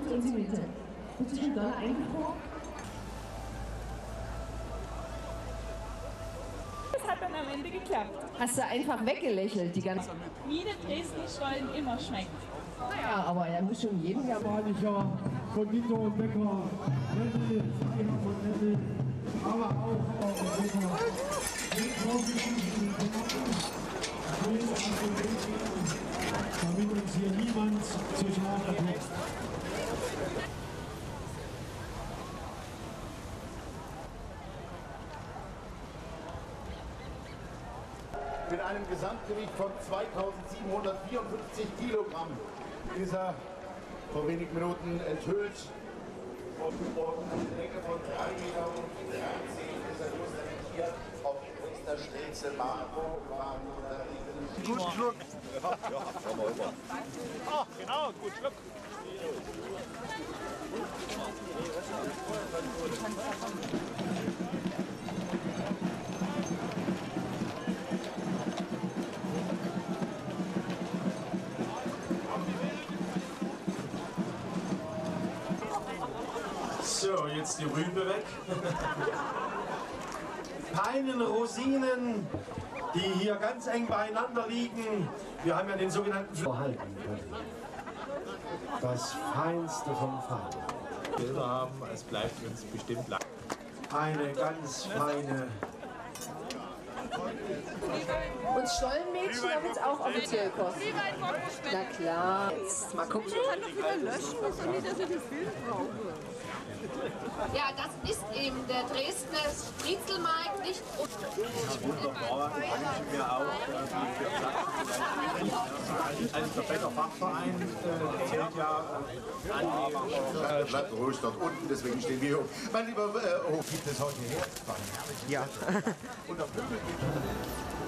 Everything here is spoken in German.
Zentimeter. 50 Dollar eingefroren. Das hat dann am Ende geklappt. Hast du einfach weggelächelt, die ganze... Wie der Dresden-Stollen immer schmeckt. Naja, aber er muss schon jeden Jahr... Malicher, Konditor und Bäcker, Nettel, Sieger von Nettel, aber auch Bäcker. Damit uns hier niemand zu Schaden kommt. Mit einem Gesamtgewicht von 2754 Kilogramm ist er vor wenigen Minuten enthüllt. Und eine Länge von 3,13 Meter ist er dokumentiert auf der Strelze Marco. Guten Schluck. Ja, schauen wir rüber. Ah, genau, gut Schluck. So, jetzt die Rübe weg. Keine Rosinen, die hier ganz eng beieinander liegen. Wir haben ja den sogenannten Verhalten können. Das Feinste vom Feinen. Bilder haben, es bleibt uns bestimmt lang. Eine ganz feine. Und Stollenmädchen haben jetzt auch offiziell kosten. Na klar. Jetzt mal gucken. Ich kann doch wieder löschen, muss doch nicht, dass ich den Film brauche. Ja, das ist eben der Dresdner Striezelmarkt, nicht? Wunderbar, wünschen wir auch, also der Bäckerfachverein zählt ja an die Bleibt ruhig dort unten, deswegen stehen wir hier. Mein lieber, gibt es heute her? Ja. Und auf